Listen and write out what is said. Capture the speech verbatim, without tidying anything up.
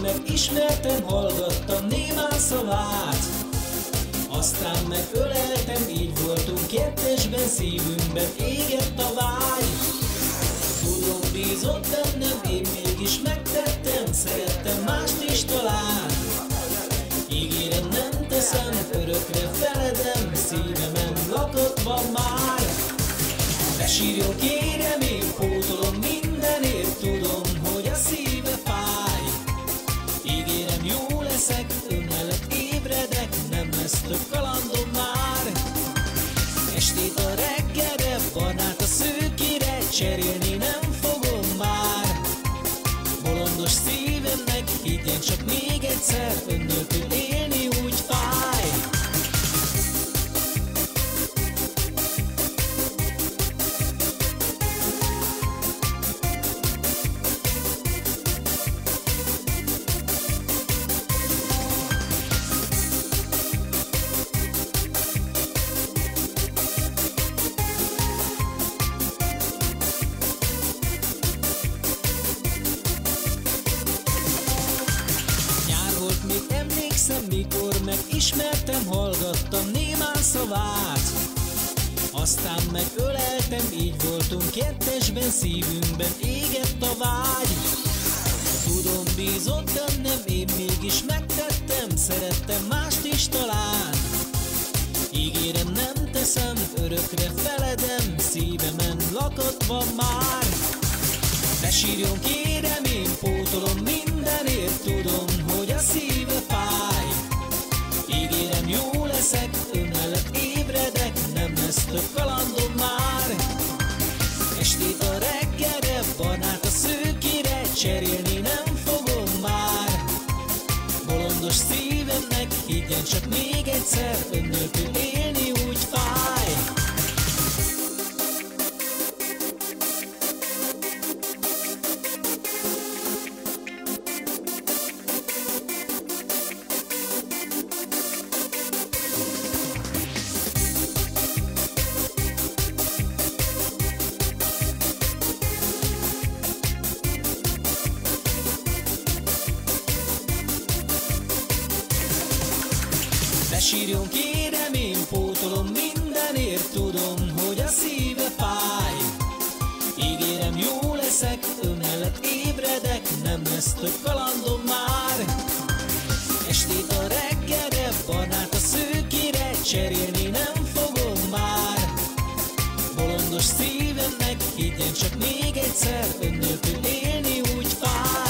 megismertem, hallgattam némán szavát. Aztán megöleltem, így voltunk kettesben, szívünkben égett a vágy. Tudom, bízott bennem, én mégis megtettem, szerettem mást is talán. Ígérem, nem teszem, örökre feledem, szívemen lakott van már. Ne sírjon, kérem, én pótolom mindenért, tudom, hogy a szíve fáj. Ígérem, jó leszek, ön mellett ébredek, nem lesz több kalandom már. Estét a reggelre, barnát a szőkére, cserélni nem fogom már. Bolondos szívemnek, higgyen csak még egyszer, ön nélkül élni úgy fáj. Még emlékszem, mikor megismertem, hallgattam némán szavát. Aztán megöleltem, így voltunk kettesben, szívünkben égett a vágy. Tudom, bízott bennem, én mégis megtettem, szerettem mást is talán. Ígérem, nem teszem, örökre feledem, szívemen lakott van már. Ne sírjon, kérem, én pótolom mindenért, tudom, hogy a szíve fáj. Ígérem, jó leszek, ön mellett ébredek, nem lesz több kalandom már. Estét a reggelre, barnát a szőkére, cserélni nem fogom már. Bolondos szívemnek, higgyen csak még egyszer, ön nélkül élni úgy fáj. Ne sírjon, kérem, én pótolom mindenért, tudom, hogy a szíve fáj. Ígérem, jó leszek, ön mellett ébredek, nem lesz több kalandom már. Estét a reggelre, barnát a szőkére, cserélni nem fogom már. Bolondos szívemnek, higgyen csak még egyszer, ön nélkül élni úgy fáj.